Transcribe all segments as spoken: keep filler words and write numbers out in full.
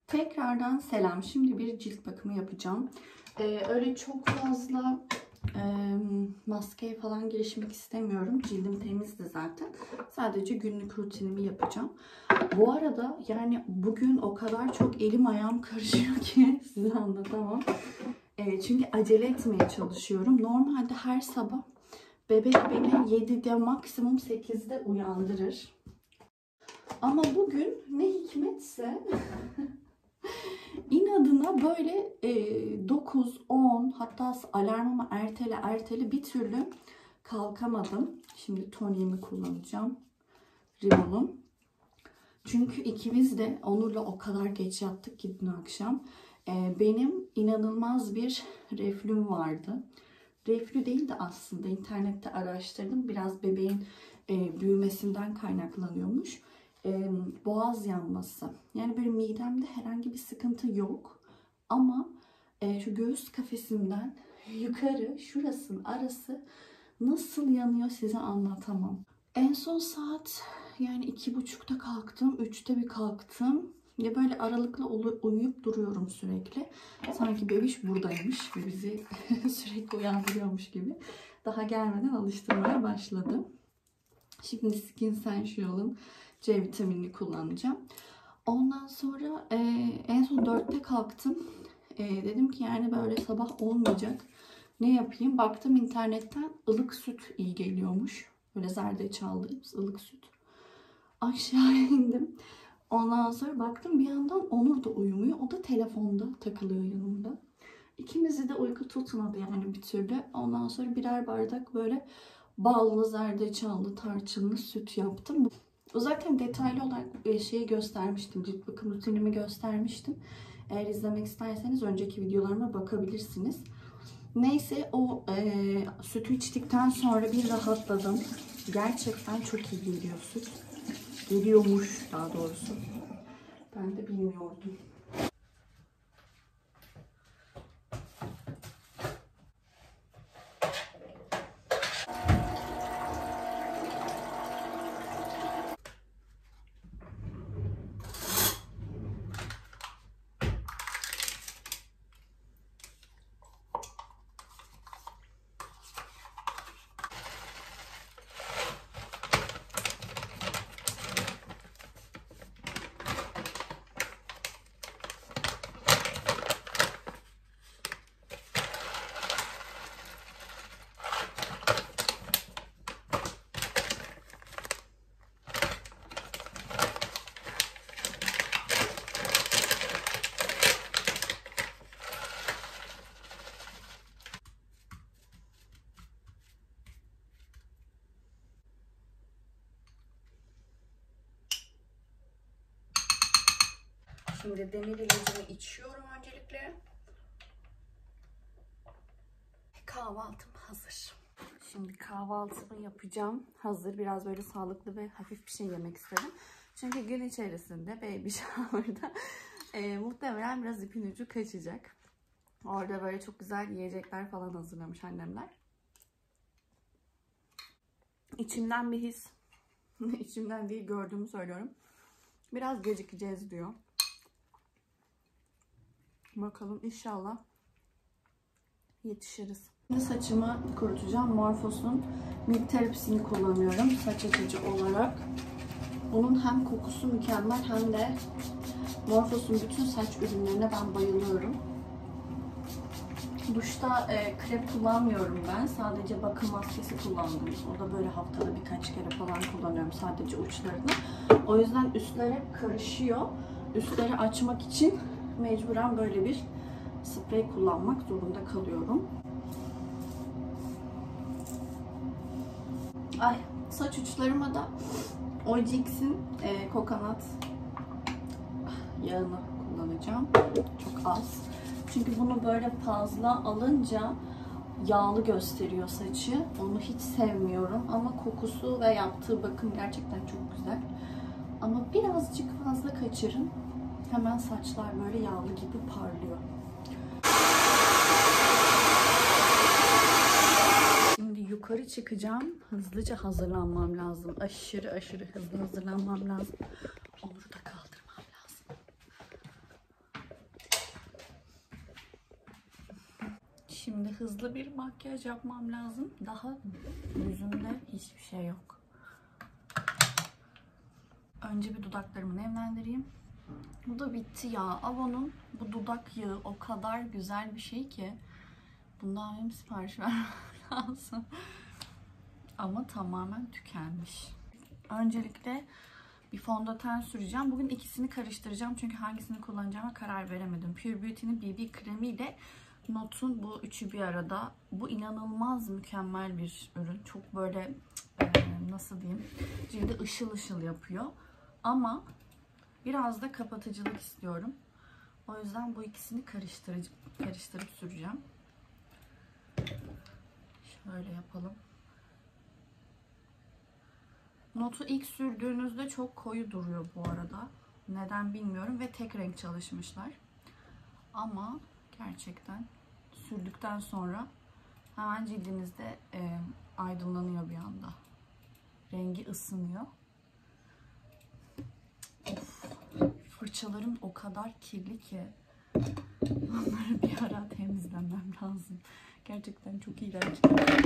Tekrardan selam. Şimdi bir cilt bakımı yapacağım. Ee, öyle çok fazla e, maskeye falan girişmek istemiyorum. Cildim temizdi zaten. Sadece günlük rutinimi yapacağım. Bu arada yani bugün o kadar çok elim ayağım karışıyor ki size anlatamam. E, çünkü acele etmeye çalışıyorum. Normalde her sabah bebek beni yedide maksimum sekizde uyandırır. Ama bugün ne hikmetse İnadına böyle e, dokuz, on hatta alarmımı ertele ertele bir türlü kalkamadım. Şimdi toniğimi kullanacağım. Rimmel. Çünkü ikimiz de Onur'la o kadar geç yattık ki dün akşam. E, benim inanılmaz bir reflüm vardı. Reflü değil de aslında internette araştırdım. Biraz bebeğin e, büyümesinden kaynaklanıyormuş. E, boğaz yanması. Yani böyle midemde herhangi bir sıkıntı yok. Ama e, şu göğüs kafesimden yukarı şurasının arası nasıl yanıyor size anlatamam. En son saat yani iki buçukta kalktım. Üçte bir kalktım. Ya böyle aralıklı uyuyup duruyorum sürekli. Sanki bebiş buradaymış ve bizi sürekli uyandırıyormuş gibi. Daha gelmeden alıştırmaya başladım. Şimdi Skin Essential'ın C vitaminini kullanacağım. Ondan sonra e, en son dörtte kalktım. E, dedim ki yani böyle sabah olmayacak. Ne yapayım? Baktım internetten ılık süt iyi geliyormuş. Böyle zerdeçallı ılık süt. Aşağı indim. Ondan sonra baktım bir yandan Onur da uyumuyor. O da telefonda takılıyor yanımda. İkimizi de uyku tutmadı yani bir türlü. Ondan sonra birer bardak böyle ballı, zerdeçallı, tarçınlı süt yaptım. O zaten detaylı olarak şeyi göstermiştim. Cilt bakım rutinimi göstermiştim. Eğer izlemek isterseniz önceki videolarıma bakabilirsiniz. Neyse o e, sütü içtikten sonra bir rahatladım. Gerçekten çok iyi geliyor süt. Geliyormuş daha doğrusu. Ben de bilmiyordum. Şimdi demir ilacımı içiyorum öncelikle. Kahvaltım hazır. Şimdi kahvaltımı yapacağım. Hazır. Biraz böyle sağlıklı ve hafif bir şey yemek istedim. Çünkü gün içerisinde baby shower'da e, muhtemelen biraz ipin ucu kaçacak. Orada böyle çok güzel yiyecekler falan hazırlamış annemler. İçimden bir his, içimden değil gördüğümü söylüyorum. Biraz gecikeceğiz diyor. Bakalım inşallah yetişiriz. Şimdi saçımı kurutacağım. Morphos'un Milk Therapy'sini kullanıyorum saç açıcı olarak. Onun hem kokusu mükemmel hem de Morphos'un bütün saç ürünlerine ben bayılıyorum. Duşta e, krem kullanmıyorum ben. Sadece bakım maskesi kullandım. O da böyle haftada birkaç kere falan kullanıyorum sadece uçlarını. O yüzden üstleri karışıyor. Üstleri açmak için mecburen böyle bir sprey kullanmak zorunda kalıyorum. Ay, saç uçlarıma da Oijix'in e, kokonat yağını kullanacağım. Çok az. Çünkü bunu böyle fazla alınca yağlı gösteriyor saçı. Onu hiç sevmiyorum ama kokusu ve yaptığı bakım gerçekten çok güzel. Ama birazcık fazla kaçırın. Hemen saçlar böyle yağlı gibi parlıyor. Şimdi yukarı çıkacağım. Hızlıca hazırlanmam lazım. Aşırı aşırı hızlı hazırlanmam lazım. Onur'u da kaldırmam lazım. Şimdi hızlı bir makyaj yapmam lazım. Daha yüzümde hiçbir şey yok. Önce bir dudaklarımı nemlendireyim. Bu da bitti ya. Avon'un bu dudak yağı o kadar güzel bir şey ki. Bundan benim sipariş vermem lazım. Ama tamamen tükenmiş. Öncelikle bir fondöten süreceğim. Bugün ikisini karıştıracağım. Çünkü hangisini kullanacağıma karar veremedim. Pure Beauty'nin B B kremi ile Not'un bu üçü bir arada. Bu inanılmaz mükemmel bir ürün. Çok böyle e, nasıl diyeyim, cildi ışıl ışıl yapıyor. Ama biraz da kapatıcılık istiyorum. O yüzden bu ikisini karıştırıp, karıştırıp süreceğim. Şöyle yapalım. Not'u ilk sürdüğünüzde çok koyu duruyor bu arada. Neden bilmiyorum ve tek renk çalışmışlar. Ama gerçekten sürdükten sonra hemen cildinizde e, aydınlanıyor bir anda. Rengi ısınıyor. Of, fırçalarım o kadar kirli ki onları bir ara temizlemem lazım. Gerçekten çok iğrenç.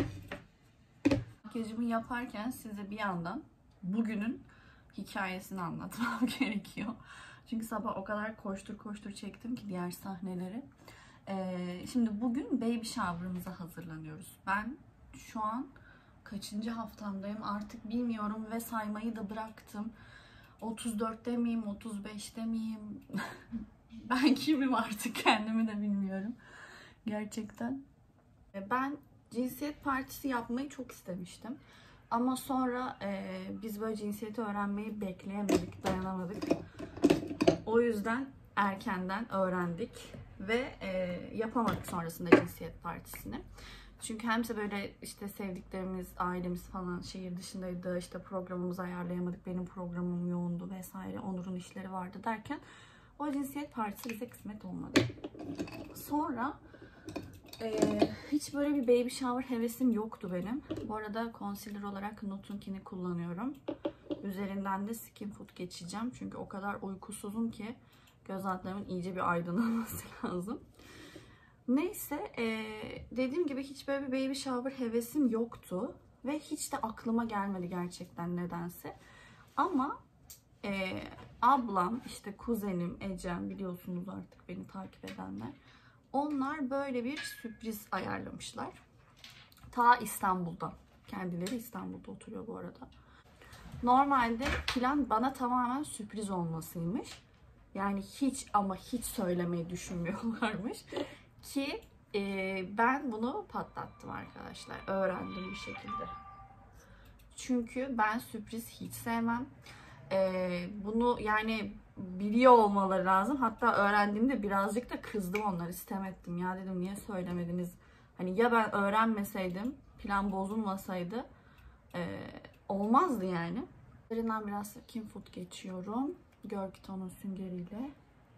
Makyajımı yaparken size bir yandan bugünün hikayesini anlatmam gerekiyor. Çünkü sabah o kadar koştur koştur çektim ki diğer sahneleri. Ee, şimdi bugün baby shower'ımıza hazırlanıyoruz. Ben şu an kaçıncı haftamdayım artık bilmiyorum ve saymayı da bıraktım. otuz dörtte miyim, otuz beşte miyim? Ben kimim artık, kendimi de bilmiyorum. Gerçekten. Ben cinsiyet partisi yapmayı çok istemiştim. Ama sonra e, biz böyle cinsiyeti öğrenmeyi bekleyemedik, dayanamadık. O yüzden erkenden öğrendik ve e, yapamadık sonrasında cinsiyet partisini. Çünkü hemse böyle işte sevdiklerimiz, ailemiz falan şehir dışındaydı, işte programımızı ayarlayamadık, benim programım yoğundu vesaire, Onur'un işleri vardı derken o cinsiyet partisi bize kısmet olmadı. Sonra Ee, hiç böyle bir baby shower hevesim yoktu benim. Bu arada concealer olarak Not'unkini kullanıyorum. Üzerinden de Skin Food geçeceğim. Çünkü o kadar uykusuzum ki göz altlarımın iyice bir aydınlanması lazım. Neyse ee, dediğim gibi hiç böyle bir baby shower hevesim yoktu. Ve hiç de aklıma gelmedi gerçekten nedense. Ama ee, ablam, işte kuzenim Ecem, biliyorsunuz artık beni takip edenler. Onlar böyle bir sürpriz ayarlamışlar. Ta İstanbul'da. Kendileri İstanbul'da oturuyor bu arada. Normalde plan bana tamamen sürpriz olmasıymış. Yani hiç ama hiç söylemeyi düşünmüyorlarmış. Ki e, ben bunu patlattım arkadaşlar. Öğrendim bir şekilde. Çünkü ben sürpriz hiç sevmem. E, bunu yani biliyor olmaları lazım. Hatta öğrendiğimde birazcık da kızdım onları, sitem ettim. Ya dedim niye söylemediniz? Hani ya ben öğrenmeseydim, plan bozulmasaydı e, olmazdı yani. Üzerinden biraz Skin Food geçiyorum. Görkiton'un süngeriyle.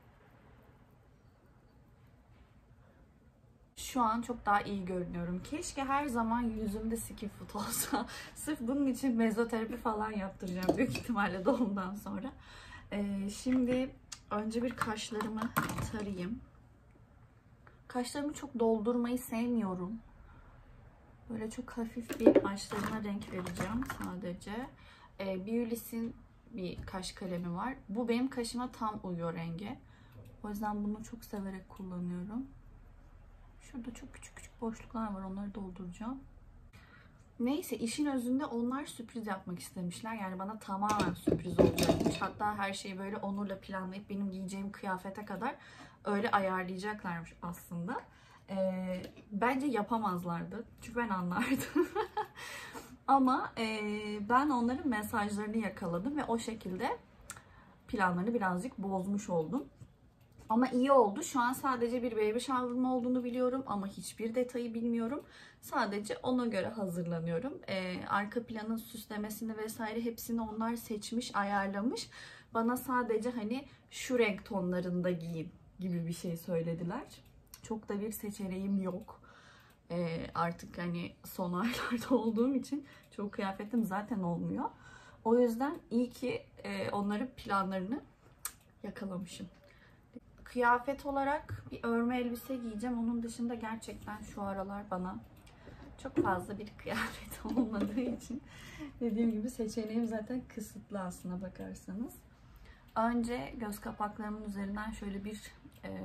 Şu an çok daha iyi görünüyorum. Keşke her zaman yüzümde Skin Food olsa. Sırf bunun için mezoterapi falan yaptıracağım büyük ihtimalle doğumdan sonra. Ee, şimdi önce bir kaşlarımı tarayayım. Kaşlarımı çok doldurmayı sevmiyorum. Böyle çok hafif bir kaşlarıma renk vereceğim sadece. Ee, Beulis'in bir kaş kalemi var. Bu benim kaşıma tam uyuyor rengi. O yüzden bunu çok severek kullanıyorum. Şurada çok küçük küçük boşluklar var. Onları dolduracağım. Neyse, işin özünde onlar sürpriz yapmak istemişler. Yani bana tamamen sürpriz olacakmış. Hatta her şeyi böyle Onur'la planlayıp benim giyeceğim kıyafete kadar öyle ayarlayacaklarmış aslında. Ee, bence yapamazlardı. Çünkü ben anlardım. Ama e, ben onların mesajlarını yakaladım ve o şekilde planlarını birazcık bozmuş oldum. Ama iyi oldu. Şu an sadece bir baby shower'ım olduğunu biliyorum ama hiçbir detayı bilmiyorum. Sadece ona göre hazırlanıyorum. Ee, arka planın süslemesini vesaire hepsini onlar seçmiş, ayarlamış. Bana sadece hani şu renk tonlarında giyin gibi bir şey söylediler. Çok da bir seçeneğim yok. Ee, artık hani son aylarda olduğum için çok kıyafetim zaten olmuyor. O yüzden iyi ki e, onların planlarını yakalamışım. kıyafet olarak bir örme elbise giyeceğim. Onun dışında gerçekten şu aralar bana çok fazla bir kıyafet olmadığı için dediğim gibi seçeneğim zaten kısıtlı aslına bakarsanız. Önce göz kapaklarımın üzerinden şöyle bir e,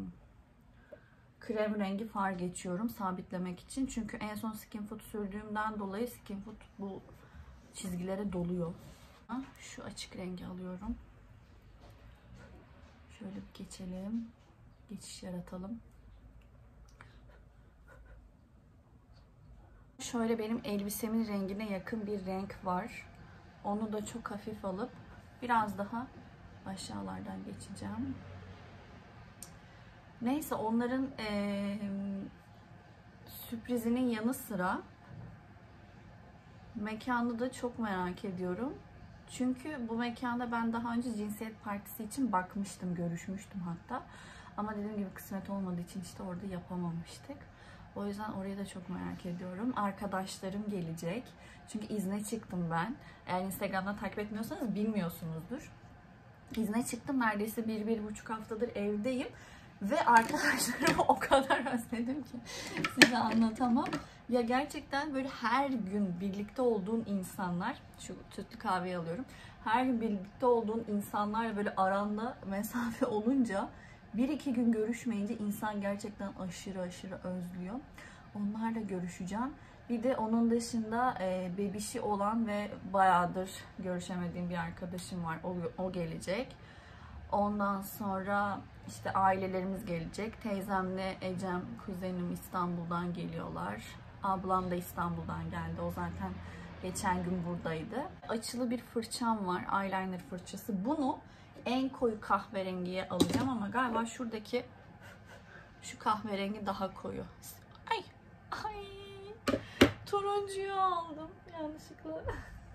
krem rengi far geçiyorum sabitlemek için. Çünkü en son Skin Food sürdüğümden dolayı Skin Food bu çizgilere doluyor. Şu açık rengi alıyorum. Şöyle bir geçelim. Geçiş yaratalım. Şöyle benim elbisemin rengine yakın bir renk var. Onu da çok hafif alıp biraz daha aşağılardan geçeceğim. Neyse, onların ee, sürprizinin yanı sıra mekanı da çok merak ediyorum. Çünkü bu mekanda ben daha önce cinsiyet partisi için bakmıştım, görüşmüştüm hatta. Ama dediğim gibi kısmet olmadığı için işte orada yapamamıştık. O yüzden orayı da çok merak ediyorum. Arkadaşlarım gelecek. Çünkü izne çıktım ben. Eğer Instagram'dan takip etmiyorsanız bilmiyorsunuzdur. İzne çıktım. Neredeyse bir, bir buçuk haftadır evdeyim. Ve arkadaşlarımı o kadar özledim ki size anlatamam. Ya gerçekten böyle her gün birlikte olduğun insanlar, şu sütlü kahveyi alıyorum. Her gün birlikte olduğun insanlarla böyle aranda mesafe olunca bir iki gün görüşmeyince insan gerçekten aşırı aşırı özlüyor. Onlarla görüşeceğim. Bir de onun dışında e, bebişi olan ve bayağıdır görüşemediğim bir arkadaşım var. O, o gelecek. Ondan sonra işte ailelerimiz gelecek. Teyzemle Ecem, kuzenim İstanbul'dan geliyorlar. Ablam da İstanbul'dan geldi. O zaten geçen gün buradaydı. Açılı bir fırçam var. Eyeliner fırçası. Bunu en koyu kahverengiye alacağım ama galiba şuradaki şu kahverengi daha koyu. Ay! Ay! Turuncuyu aldım yanlışlıkla.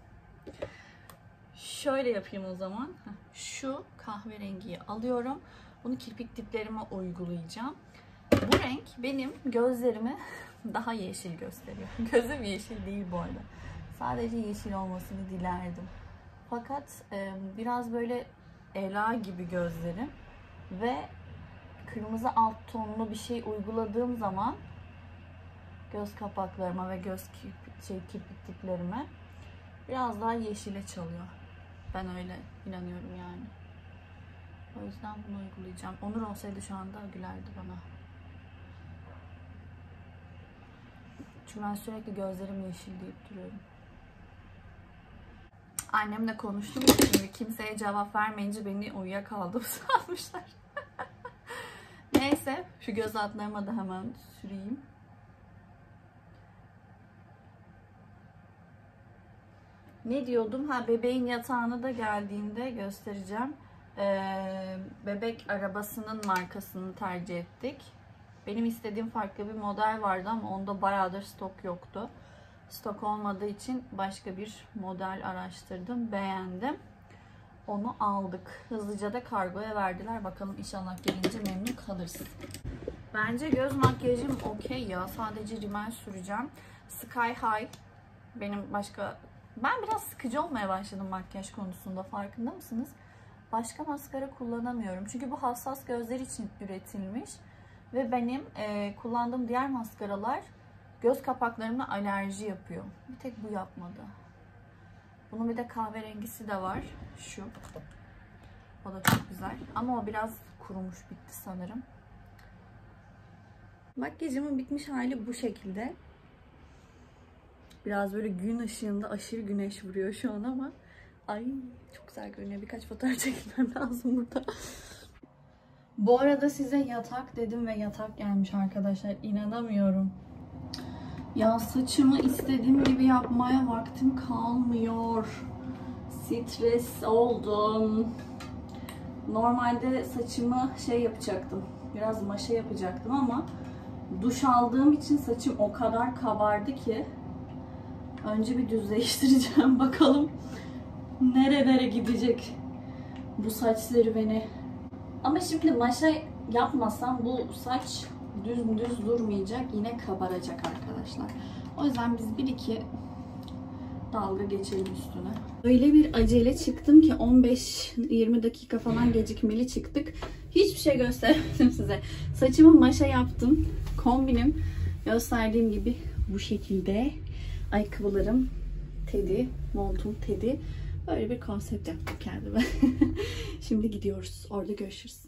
Şöyle yapayım o zaman. Şu kahverengiyi alıyorum. Bunu kirpik diplerime uygulayacağım. Bu renk benim gözlerimi daha yeşil gösteriyor. Gözüm yeşil değil bu arada. Sadece yeşil olmasını dilerdim. Fakat e, biraz böyle Ela gibi gözlerim ve kırmızı alt tonlu bir şey uyguladığım zaman göz kapaklarıma ve göz kirpik, şey, kirpik diplerime biraz daha yeşile çalıyor. Ben öyle inanıyorum yani. O yüzden bunu uygulayacağım. Onur olsaydı şu anda gülerdi bana. Çünkü ben sürekli gözlerim yeşil deyip duruyorum. Annemle konuştum. Şimdi kimseye cevap vermeyince beni uyuyakaldım sanmışlar. Neyse, şu göz altlarıma da hemen süreyim. Ne diyordum? Ha, bebeğin yatağına da geldiğinde göstereceğim. Ee, bebek arabasının markasını tercih ettik. Benim istediğim farklı bir model vardı ama onda bayağıdır stok yoktu. Stok olmadığı için başka bir model araştırdım. Beğendim. Onu aldık. Hızlıca da kargoya verdiler. Bakalım inşallah gelince memnun kalırız. Bence göz makyajım okey ya. Sadece rimel süreceğim. Sky High. Benim başka... Ben biraz sıkıcı olmaya başladım makyaj konusunda. Farkında mısınız? Başka maskara kullanamıyorum. Çünkü bu hassas gözler için üretilmiş. Ve benim e, kullandığım diğer maskaralar göz kapaklarımla alerji yapıyor. Bir tek bu yapmadı. Bunun bir de kahverengisi de var. Şu. O da çok güzel. Ama o biraz kurumuş, bitti sanırım. Makyajımın bitmiş hali bu şekilde. Biraz böyle gün ışığında aşırı güneş vuruyor şu an ama ay çok güzel görünüyor. Birkaç fotoğraf çekmem lazım burada. Bu arada size yatak dedim ve yatak gelmiş arkadaşlar. İnanamıyorum. Ya saçımı istediğim gibi yapmaya vaktim kalmıyor. Stres oldum. Normalde saçımı şey yapacaktım. Biraz maşa yapacaktım ama duş aldığım için saçım o kadar kabardı ki önce bir düzleştireceğim. Bakalım nerelere gidecek bu saç serüveni. Ama şimdi maşa yapmasam bu saç düz düz durmayacak. Yine kabaracak arkadaşlar. O yüzden biz bir iki dalga geçelim üstüne. Öyle bir acele çıktım ki on beş yirmi dakika falan gecikmeli çıktık. Hiçbir şey gösteremedim size. Saçımı maşa yaptım. Kombinim gösterdiğim gibi bu şekilde. Ayakkabılarım Teddy, montum Teddy. Böyle bir konsept yaptım kendime. Şimdi gidiyoruz. Orada görüşürüz.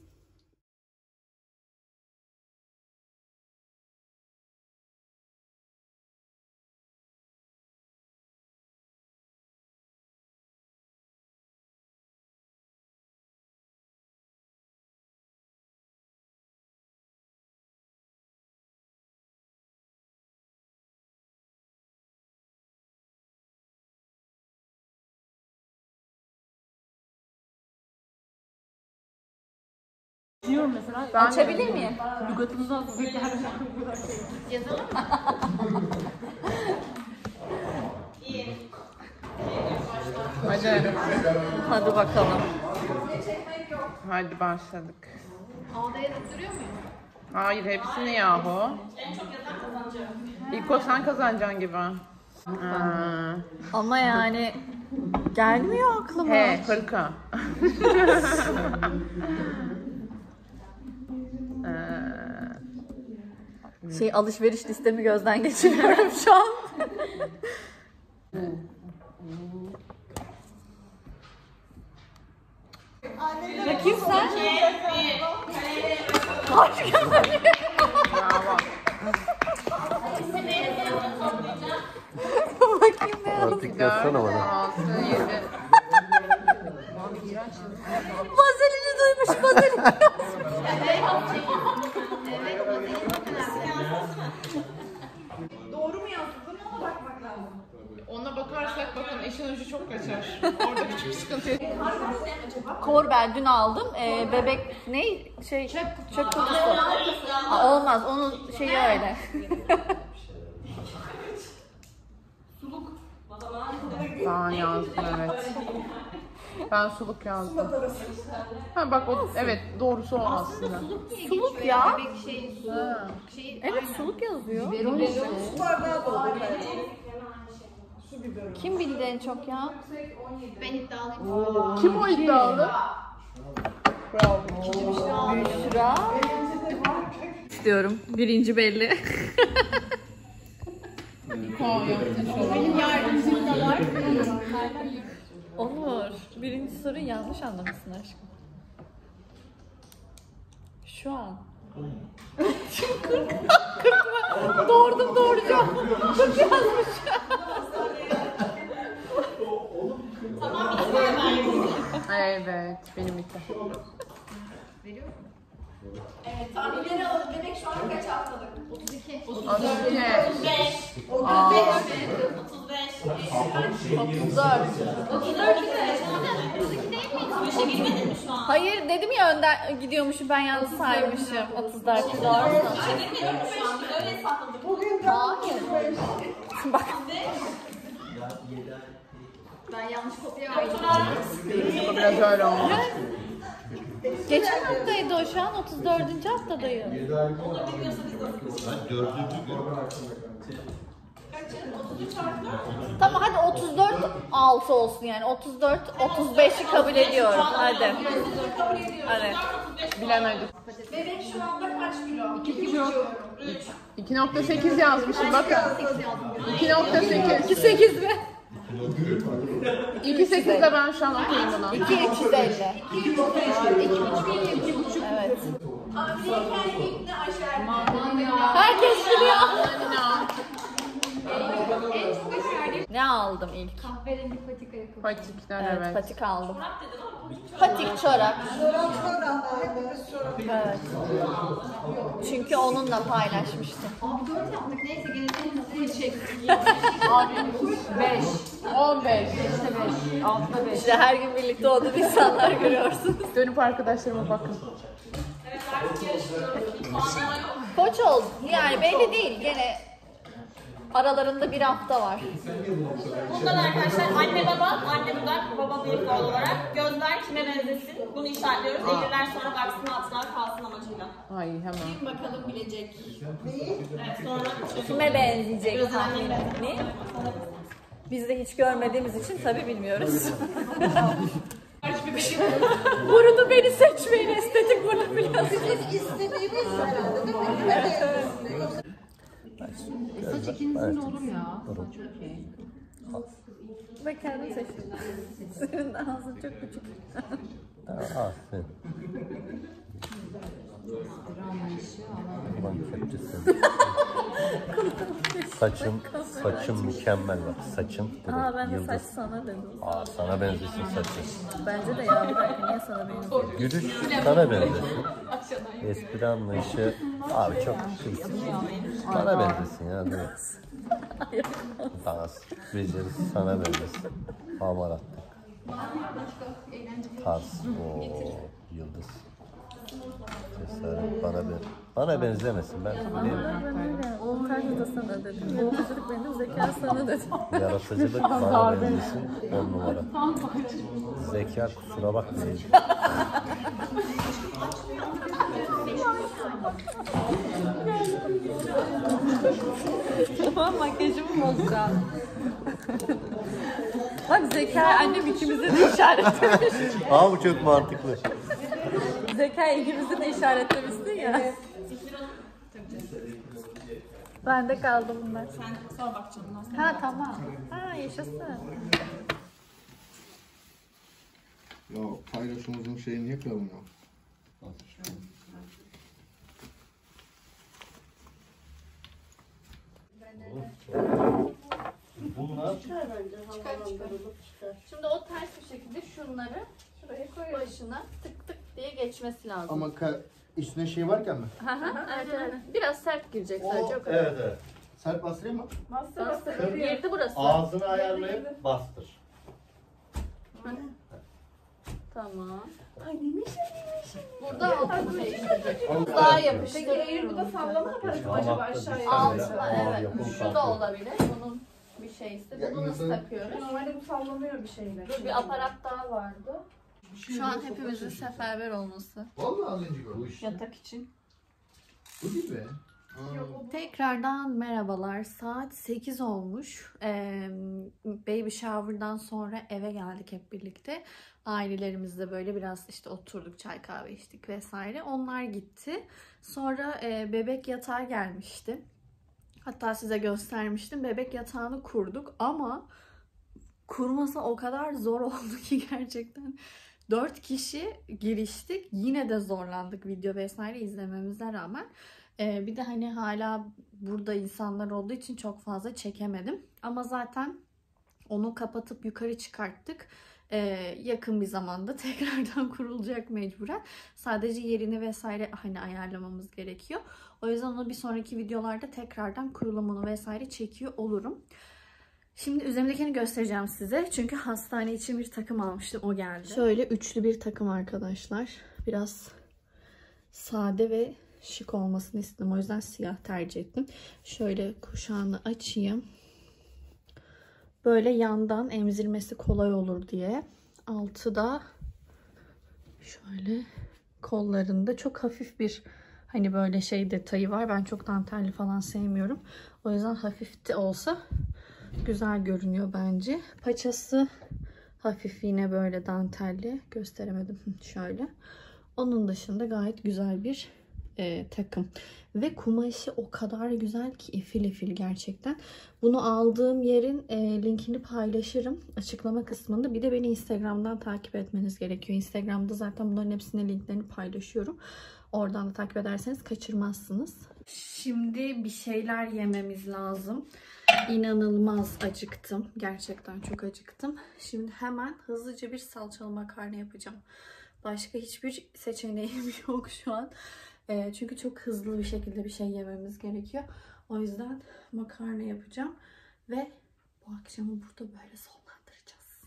Diyorum mesela. Ben açabilir miyim? Lügatımızda Yazalım mı? Hadi. Hadi bakalım. Hadi başladık. Havada yazıp duruyor muyum? Hayır hepsini yahu. En çok yazan kazanacak. İlk o sen kazanacaksın gibi. Ha. Ama yani gelmiyor aklıma. He, hırka. Şey alışveriş listemi gözden geçiriyorum şu an. Bakayım sen. Bravo. Bakayım ne aldım. Artık yazsana bana. altı, yedi. Vazelini duymuş vazelini. Doğru mu yazdın? Ona bakmak lazım. Ona bakarsak bakın işin ucu çok kaçar. Orada küçük sıkıntı yok. Kor ben dün aldım. Ee, bebek ne şey çöp kutusu. Çöp kutusu. Aa, olmaz onun şeyi öyle. Ben yazdım evet. Ben suluk yazdım. Ha bak o evet doğrusu o aslında. Suluk ya. Ha. Evet suluk yazıyor. Su bardağı doldur. Kim bildi en çok ya? Kim o iddialı? Bravo. Büşra. İstiyorum. Birinci belli. Benim yardımcım da var. Olur. Birinci soruyu yanlış anlamışsın aşkım. Şu an. kırk Doğurdum doğuracağım. kırk yazmış. Evet benim bitti. Evet, tahminleri alalım. Bebek şu an kaç haftalık? otuz iki. otuz beş. otuz dört. otuz dört mi? otuz iki değil miydi? otuz beşe girmedin mi şu an? Hayır dedim ya önden gidiyormuşum ben yanlış saymışım. otuz dört doğru. Girmedin mi şu an? Biz öyle hesapladık. Bugün Hayır. Bak. ben yanlış kopya verdim. Bu biraz öyle olmuş. Geçen haftaydı o şu an otuz dördüncü haftadayım. Tamam hadi otuz dört altı olsun yani otuz dört otuz beşi kabul ediyorum hadi. Hadi. Bilemedim. Bebek şu anda kaç kilo? iki kilo. iki nokta sekiz yazmışım bakın. iki nokta sekiz. iki sekiz mi? iki sekiz de ben şu an okuyayım bunu. iki üç yüz elli. Evet. Hamileyken ilk ne aşağı? Herkes biliyor. Alina. En çok aşağı. Ne aldım ilk? Kahverengi patika yakın. Patikler Evet, evet. patik aldım. Patik çorap. Evet. Çünkü onunla paylaşmıştım. Abi dört yaptık. Neyse gene de full çek. beş. on beş. Altıda beş. İşte her gün birlikte olduğum insanlar görüyorsunuz. Dönüp arkadaşlarıma bakın. Koç oldu. Yani belli değil. Gene aralarında bir hafta var. Bundan arkadaşlar anne baba, anne dudak, baba bıyık doğal olarak. Gözler kime benzesin? Bunu işaretliyoruz. Eğriler sonra baksın altına kalsın amacıyla. Ay hemen. Bakalım bilecek. Evet sonra Kime benzeyecek tahmini? Biz de hiç görmediğimiz için tabii bilmiyoruz. seçecekmişim. Bu arada beni seçmeyin, estetik burada biraz. İstediğimiz herhalde değil mi? Evet, evet. Saç ikinizin de olur ya. Ben kendim seçtim. Senin de ağzın çok küçük. Aferin. Ulan kepçesi. Saçın, saçın mükemmel bak. Saçın direkt Aa ben de yıldız. saç sana dedim. Aa, sana benzesin saçın. Bence de ya bir dakika niye sana benziyor? Gülüş sana benzesin. Espri anlayışı abi çok kıysın. Sana benzesin ya. Direkt. Dans, becerisi sana benzesin. Hamaratlık. Tarz, o yıldız. Cesaret bana ben. Bana benzemesin ben söyleyeyim. Utanç da sana dedim. Yaratıcılık benim, zeka sana dedim. Yaratıcılık bana benzesin on numara. Zeka kusura bakmayın. Tamam makyajımı bozacağım. Bak zeka annem ikimizi de işaretlemiş. Aa bu çok mantıklı. Zeka ikimizi de işaretlemişsin ya. Ben de kaldım bunlar. Sen sonra bak canına. Ha tamam. Ha yaşasın. Ya paylaşımımızın şeyini niye kıralım ya? Bunlar Şimdi o ters bir şekilde şunları şuraya koyuyor. Başına tık tık diye geçmesi lazım. Ama ka- üstüne şey varken mi? evet, evet. Biraz sert girecek sadece o kadar. evet evet. Sert bastırayım mı? Bastır. Girdi burası. Ağzını ayarlayıp bastır. Tamam. Ay neymiş Burada altını değiştirecek. Daha yapıştırır. Peki eğer bu da sallama yaparız mı acaba aşağıya? Altına evet. Şu da olabilir. Bunun bir şeysi. Ya Bunu nasıl insan- takıyoruz? Normalde bu sallanıyor bir şeyler. Dur bir aparat daha vardı. Şu an hepimizin seferber olması. Vallahi az önce gördüm. Yatak için. Bu değil mi? Tekrardan merhabalar. Saat sekiz olmuş. Ee, baby shower'dan sonra eve geldik hep birlikte. Ailelerimizle böyle biraz işte oturduk, çay kahve içtik vesaire. Onlar gitti. Sonra e, bebek yatağı gelmişti. Hatta size göstermiştim. Bebek yatağını kurduk ama kurması o kadar zor oldu ki gerçekten. Dört kişi giriştik. Yine de zorlandık video vesaire izlememize rağmen. Ee, bir de hani hala burada insanlar olduğu için çok fazla çekemedim. Ama zaten onu kapatıp yukarı çıkarttık. Ee, yakın bir zamanda tekrardan kurulacak mecburen. Sadece yerini vesaire hani ayarlamamız gerekiyor. O yüzden onu bir sonraki videolarda tekrardan kurulumunu vesaire çekiyor olurum. Şimdi üzerimdekini göstereceğim size. Çünkü hastane için bir takım almıştım. O geldi. Şöyle üçlü bir takım arkadaşlar. Biraz sade ve şık olmasını istedim. O yüzden siyah tercih ettim. Şöyle kuşağını açayım. Böyle yandan emzirmesi kolay olur diye. Altı da şöyle kollarında çok hafif bir hani böyle şey detayı var. Ben çok dantelli falan sevmiyorum. O yüzden hafif de olsa güzel görünüyor bence. Paçası hafif yine böyle dantelli. Gösteremedim şöyle. Onun dışında gayet güzel bir e, takım. Ve kumaşı o kadar güzel ki efil efil gerçekten. Bunu aldığım yerin e, linkini paylaşırım açıklama kısmında. Bir de beni Instagram'dan takip etmeniz gerekiyor. Instagram'da zaten bunların hepsinin linklerini paylaşıyorum. Oradan da takip ederseniz kaçırmazsınız. Şimdi bir şeyler yememiz lazım. İnanılmaz acıktım. Gerçekten çok acıktım. Şimdi hemen hızlıca bir salçalı makarna yapacağım. Başka hiçbir seçeneğim yok şu an. E, çünkü çok hızlı bir şekilde bir şey yememiz gerekiyor. O yüzden makarna yapacağım. Ve bu akşamı burada böyle sonlandıracağız.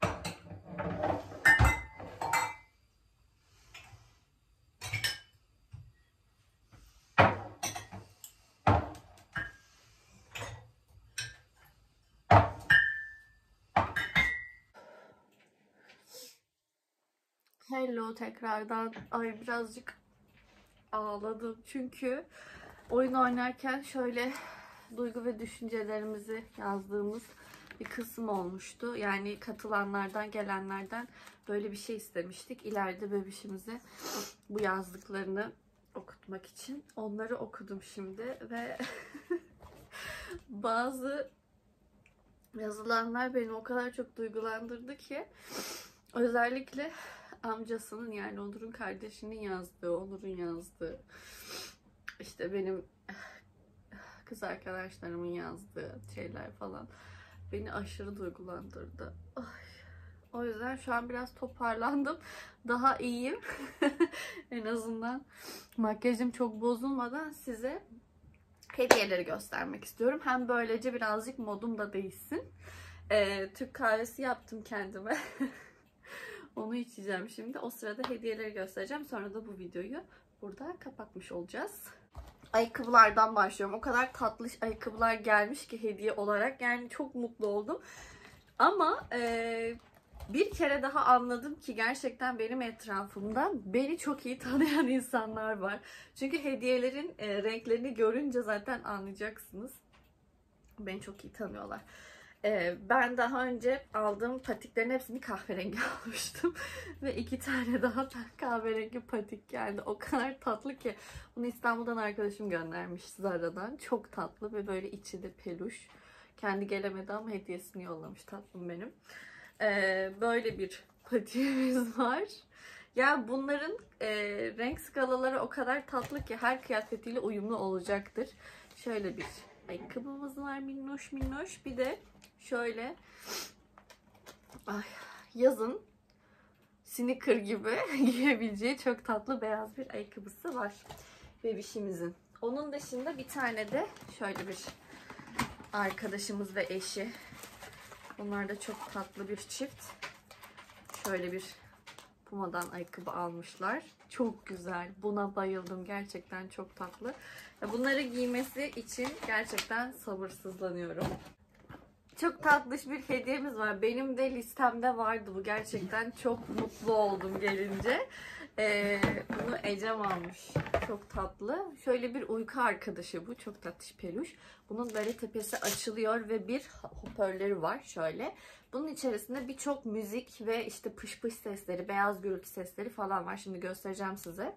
Hello tekrardan. Ay birazcık ağladım. Çünkü oyun oynarken şöyle duygu ve düşüncelerimizi yazdığımız bir kısım olmuştu. Yani katılanlardan, gelenlerden böyle bir şey istemiştik. İleride bebişimize bu yazdıklarını okutmak için. Onları okudum şimdi ve bazı yazılanlar beni o kadar çok duygulandırdı ki, özellikle amcasının, yani Onur'un kardeşinin yazdığı, Onur'un yazdığı, işte benim kız arkadaşlarımın yazdığı şeyler falan beni aşırı duygulandırdı. Ay. O yüzden şu an biraz toparlandım. Daha iyiyim. En azından makyajım çok bozulmadan size hediyeleri göstermek istiyorum. Hem böylece birazcık modum da değişsin. Ee, Türk kahvesi yaptım kendime. Onu içeceğim şimdi. O sırada hediyeleri göstereceğim. Sonra da bu videoyu burada kapatmış olacağız. Ayakkabılardan başlıyorum. O kadar tatlı ayakkabılar gelmiş ki hediye olarak. Yani çok mutlu oldum. Ama e, bir kere daha anladım ki gerçekten benim etrafımda beni çok iyi tanıyan insanlar var. Çünkü hediyelerin e, renklerini görünce zaten anlayacaksınız. Beni çok iyi tanıyorlar. E, ben daha önce aldığım patiklerin hepsini kahverengi almıştım. Ve iki tane daha kahverengi patik geldi. O kadar tatlı ki. Bunu İstanbul'dan arkadaşım göndermiş, Zara'dan. Çok tatlı ve böyle içi de peluş. Kendi gelemedi ama hediyesini yollamış tatlım benim. Ee, böyle bir patiğimiz var. Ya bunların e, renk skalaları o kadar tatlı ki her kıyafetiyle uyumlu olacaktır. Şöyle bir ayakkabımız var, minnoş minnoş. Bir de şöyle ay, yazın sneaker gibi giyebileceği çok tatlı beyaz bir ayakkabısı var bebişimizin. Onun dışında bir tane de şöyle bir arkadaşımız ve eşi. Onlar da çok tatlı bir çift. Şöyle bir Puma'dan ayakkabı almışlar. Çok güzel. Buna bayıldım. Gerçekten çok tatlı. Bunları giymesi için gerçekten sabırsızlanıyorum. Çok tatlış bir hediyemiz var. Benim de listemde vardı bu. Gerçekten çok mutlu oldum gelince. Ee, bunu Ecem almış. Çok tatlı. Şöyle bir uyku arkadaşı bu. Çok tatlış peluş. Bunun böyle tepesi açılıyor ve bir hoparlörü var şöyle. Bunun içerisinde birçok müzik ve işte pış pış sesleri, beyaz gürültü sesleri falan var. Şimdi göstereceğim size.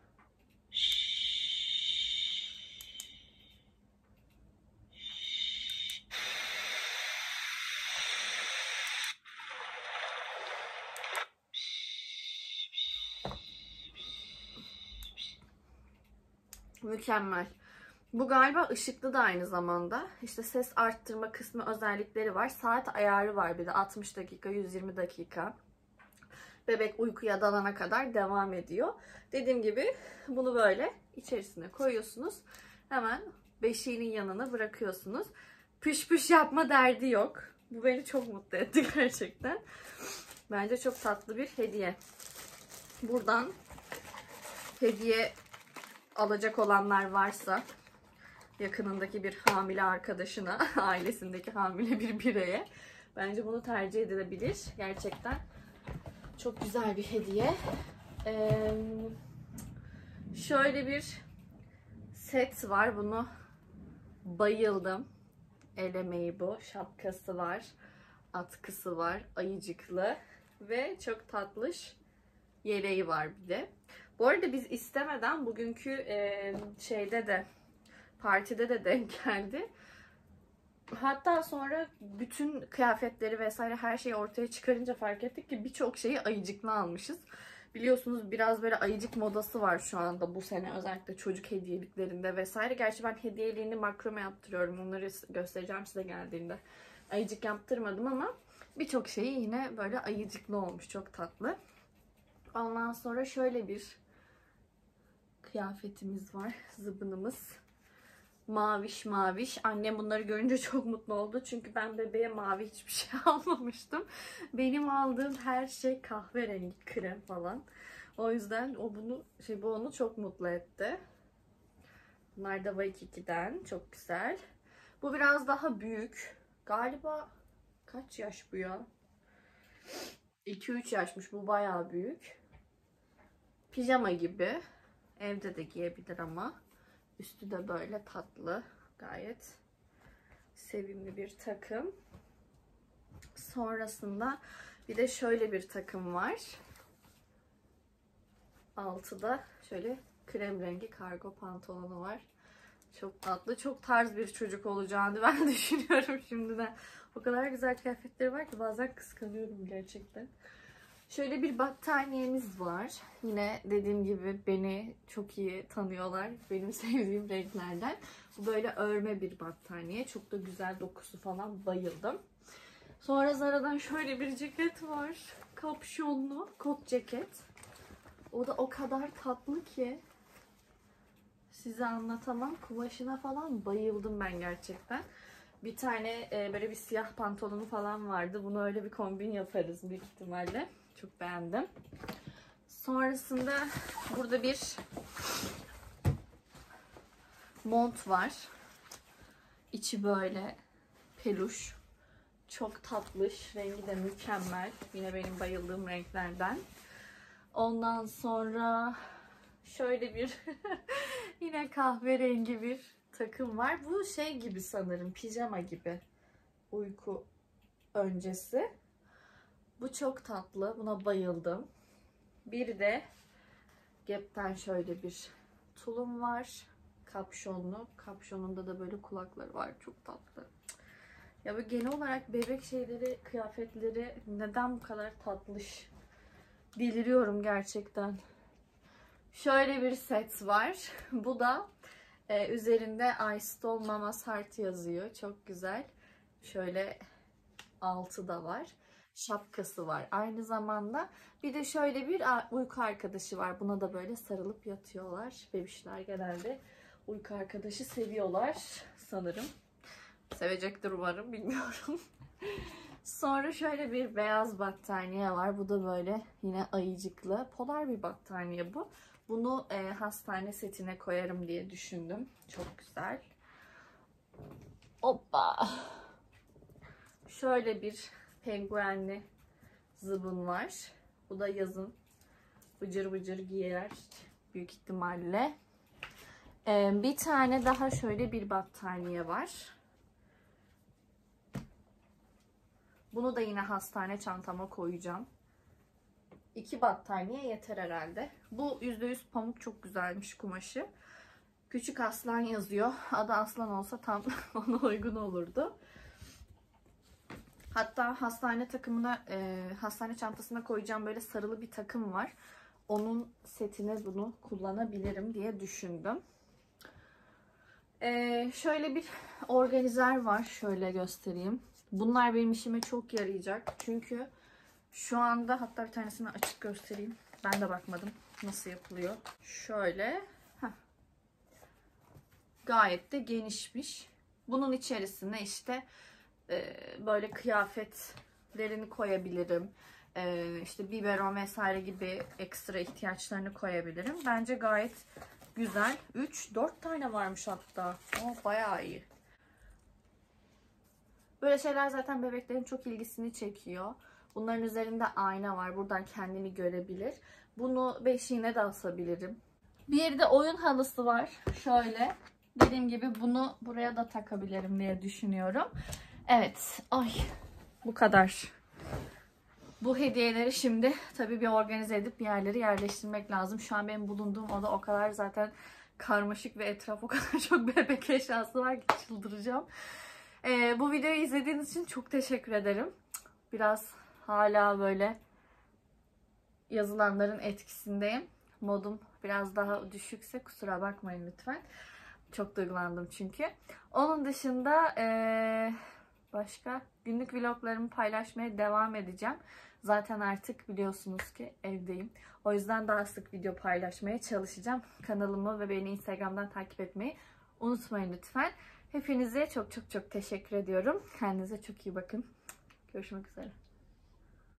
Mükemmel. Bu galiba ışıklı da aynı zamanda. İşte ses arttırma kısmı özellikleri var. Saat ayarı var bir de altmış dakika, yüz yirmi dakika. Bebek uykuya dalana kadar devam ediyor. Dediğim gibi bunu böyle içerisine koyuyorsunuz. Hemen beşiğinin yanına bırakıyorsunuz. Püş püş yapma derdi yok. Bu beni çok mutlu etti gerçekten. Bence çok tatlı bir hediye. Buradan hediye alacak olanlar varsa yakınındaki bir hamile arkadaşına, ailesindeki hamile bir bireye bence bunu tercih edilebilir. Gerçekten çok güzel bir hediye. Ee, şöyle bir set var. Bunu bayıldım. El emeği bu. Şapkası var. Atkısı var. Ayıcıklı. Ve çok tatlış yeleği var bir de. Bu arada biz istemeden bugünkü e, şeyde de partide de denk geldi. Hatta sonra bütün kıyafetleri vesaire her şeyi ortaya çıkarınca fark ettik ki birçok şeyi ayıcıklı almışız. Biliyorsunuz biraz böyle ayıcık modası var şu anda bu sene, özellikle çocuk hediyeliklerinde vesaire. Gerçi ben hediyeliğini makrome yaptırıyorum. Onları göstereceğim size geldiğinde. Ayıcık yaptırmadım ama birçok şeyi yine böyle ayıcıklı olmuş. Çok tatlı. Ondan sonra şöyle bir kıyafetimiz var. Zıbınımız. Maviş maviş. Annem bunları görünce çok mutlu oldu. Çünkü ben bebeğe mavi hiçbir şey almamıştım. Benim aldığım her şey kahverengi, krem falan. O yüzden o bunu şey bu onu çok mutlu etti. Bunlar da Waikiki'den. Çok güzel. Bu biraz daha büyük. Galiba kaç yaş bu ya? iki üç yaşmış. Bu bayağı büyük. Pijama gibi. Evde de giyebilir ama. Üstü de böyle tatlı. Gayet sevimli bir takım. Sonrasında bir de şöyle bir takım var. Altıda şöyle krem rengi kargo pantolonu var. Çok tatlı, çok tarz bir çocuk olacağını ben düşünüyorum şimdiden. O kadar güzel kıyafetleri var ki bazen kıskanıyorum gerçekten. Şöyle bir battaniyemiz var. Yine dediğim gibi beni çok iyi tanıyorlar. Benim sevdiğim renklerden. Bu böyle örme bir battaniye. Çok da güzel dokusu falan, bayıldım. Sonra Zara'dan şöyle bir ceket var. Kapşonlu kot ceket. O da o kadar tatlı ki size anlatamam. Kumaşına falan bayıldım ben gerçekten. Bir tane e, böyle bir siyah pantolonu falan vardı. Bunu öyle bir kombin yaparız büyük ihtimalle. Çok beğendim. Sonrasında burada bir mont var. İçi böyle peluş. Çok tatlış. Rengi de mükemmel. Yine benim bayıldığım renklerden. Ondan sonra şöyle bir yine kahverengi bir takım var. Bu şey gibi sanırım. Pijama gibi. Uyku öncesi. Bu çok tatlı. Buna bayıldım. Bir de Gap'ten şöyle bir tulum var. Kapşonlu. Kapşonunda da böyle kulakları var. Çok tatlı. Ya böyle genel olarak bebek şeyleri, kıyafetleri neden bu kadar tatlış? Deliriyorum gerçekten. Şöyle bir set var. Bu da e, üzerinde I stole mama's heart yazıyor. Çok güzel. Şöyle altı da var. Şapkası var aynı zamanda. Bir de şöyle bir uyku arkadaşı var. Buna da böyle sarılıp yatıyorlar. Bebişler genelde uyku arkadaşı seviyorlar sanırım. Sevecektir umarım, bilmiyorum. Sonra şöyle bir beyaz battaniye var. Bu da böyle yine ayıcıklı. Polar bir battaniye bu. Bunu e, hastane setine koyarım diye düşündüm. Çok güzel. Hoppa. Şöyle bir penguenli zıbın var. Bu da yazın bıcır bıcır giyer büyük ihtimalle. Ee, bir tane daha şöyle bir battaniye var. Bunu da yine hastane çantama koyacağım. İki battaniye yeter herhalde. Bu yüzde yüz pamuk, çok güzelmiş kumaşı. Küçük aslan yazıyor. Adı aslan olsa tam ona uygun olurdu. Hatta hastane takımına, e, hastane çantasına koyacağım böyle sarılı bir takım var. Onun setine bunu kullanabilirim diye düşündüm. E, şöyle bir organizer var. Şöyle göstereyim. Bunlar benim işime çok yarayacak. Çünkü şu anda, hatta bir tanesini açık göstereyim. Ben de bakmadım nasıl yapılıyor. Şöyle. Heh. Gayet de genişmiş. Bunun içerisine işte e, böyle kıyafetlerini koyabilirim. E, işte biberon vesaire gibi ekstra ihtiyaçlarını koyabilirim. Bence gayet güzel. üç dört tane varmış hatta. O bayağı iyi. Böyle şeyler zaten bebeklerin çok ilgisini çekiyor. Bunların üzerinde ayna var. Buradan kendini görebilir. Bunu beşiğine de asabilirim. Bir de oyun halısı var. Şöyle. Dediğim gibi bunu buraya da takabilirim diye düşünüyorum. Evet. Ay. Bu kadar. Bu hediyeleri şimdi tabii bir organize edip bir yerlere yerleştirmek lazım. Şu an benim bulunduğum oda o kadar zaten karmaşık ve etraf o kadar çok bebek eşyası var ki çıldıracağım. Ee, bu videoyu izlediğiniz için çok teşekkür ederim. Biraz hala böyle yazılanların etkisindeyim. Modum biraz daha düşükse kusura bakmayın lütfen. Çok duygulandım çünkü. Onun dışında ee, başka günlük vloglarımı paylaşmaya devam edeceğim. Zaten artık biliyorsunuz ki evdeyim. O yüzden daha sık video paylaşmaya çalışacağım. Kanalımı ve beni Instagram'dan takip etmeyi unutmayın lütfen. Hepinize çok çok çok teşekkür ediyorum. Kendinize çok iyi bakın. Görüşmek üzere.